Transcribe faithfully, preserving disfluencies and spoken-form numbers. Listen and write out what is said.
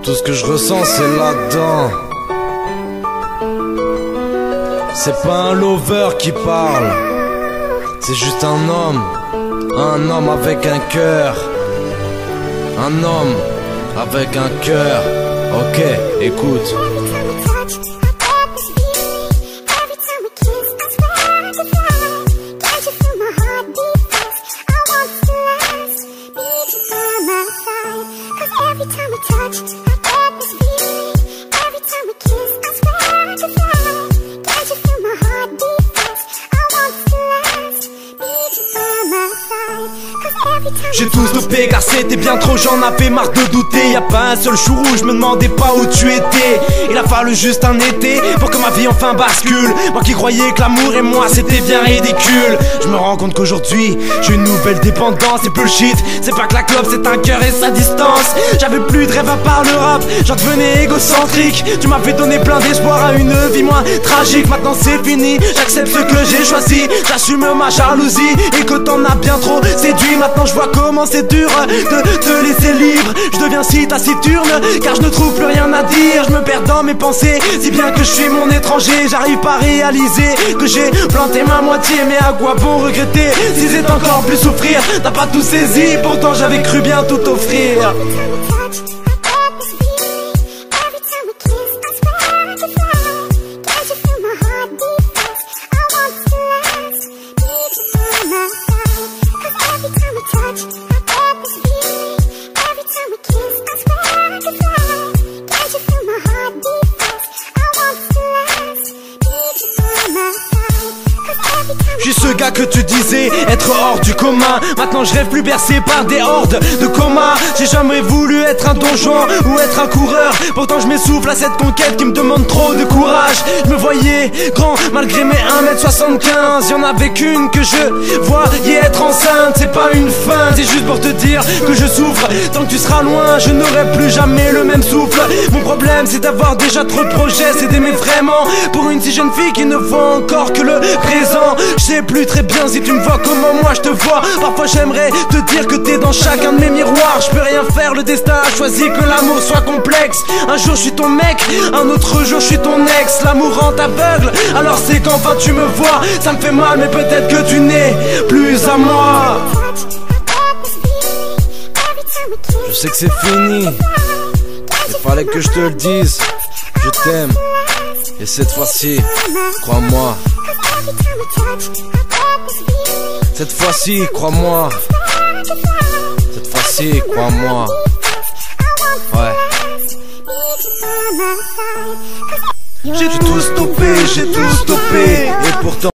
Tout ce que je ressens c'est là-dedans. C'est pas un lover qui parle, c'est juste un homme. Un homme avec un cœur. Un homme avec un cœur. Ok, écoute. J'ai tout stoppé car c'était bien trop, j'en avais marre de douter. Y'a pas un seul jour où je me demandais pas où tu étais. Il a fallu juste un été pour que ma vie enfin bascule. Moi qui croyais que l'amour et moi c'était bien ridicule. Je me rends compte qu'aujourd'hui j'ai une nouvelle dépendance. C'est bullshit, c'est pas que la clope, c'est un cœur et sa distance. J'avais plus de rêve à part le rap, j'en devenais égocentrique. Tu m'avais donné plein d'espoir à une vie moins tragique. Maintenant c'est fini, j'accepte ce que j'ai choisi. J'assume ma jalousie et que t'en as bien trop séduit. Maintenant je vois comment c'est dur de te laisser libre. Je deviens si taciturne car je ne trouve plus rien à dire. Je me perds dans mes pensées, si bien que je suis mon étranger. J'arrive pas à réaliser que j'ai planté ma moitié. Mais à quoi bon regretter si c'est encore plus souffrir? T'as pas tout saisi, pourtant j'avais cru bien tout offrir. Je suis ce gars que tu disais être hors du commun. Maintenant je rêve plus bercé par des hordes de coma. J'ai jamais voulu être un donjon ou être un coureur. Pourtant je m'essouffle à cette conquête qui me demande trop de courage. Je me voyais grand malgré mes un mètre soixante-quinze. Y'en avait qu'une que je voyais être enceinte. C'est pas une fin, c'est juste pour te dire que je souffre. Tant que tu seras loin je n'aurai plus jamais le même souffle. Mon problème c'est d'avoir déjà trop de projets. C'est d'aimer vraiment pour une si jeune fille qui ne voit encore que le présent. Je sais plus très bien si tu me vois comment moi je te vois. Parfois j'aimerais te dire que t'es dans chacun de mes miroirs. Je peux rien faire, le destin a choisi que l'amour soit complexe. Un jour je suis ton mec, un autre jour je suis ton ex. L'amour rend aveugle, alors c'est qu'enfin tu me vois. Ça me fait mal mais peut-être que tu n'es plus à moi. Je sais que c'est fini, il fallait que je te le dise. Je t'aime, et cette fois-ci, crois-moi. Cette fois-ci, crois-moi. Cette fois-ci, crois-moi. Ouais. J'ai tout stoppé, j'ai tout stoppé, et pourtant